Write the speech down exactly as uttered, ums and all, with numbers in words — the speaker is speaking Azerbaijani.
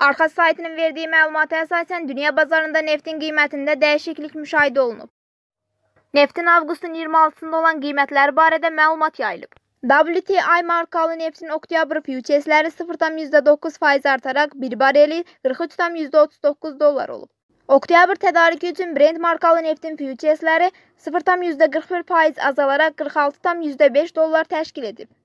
Arxaz saytının verdiyi məlumata əsasən dünya bazarında neftin qiymətində dəyişiklik müşahidə olunub. Neftin avqustun iyirmi altısında olan qiymətləri barədə məlumat yayılıb. W T I markalı neftin oktyabr füturesləri sıfır tam yüzdə doqquz faiz artaraq bir bareli qırx üç tam yüzdə otuz doqquz dollar olub. Oktyabr tədarükü üçün Brent markalı neftin füturesləri sıfır tam yüzdə qırx bir faiz azalaraq qırx altı tam yüzdə beş dollar təşkil edib.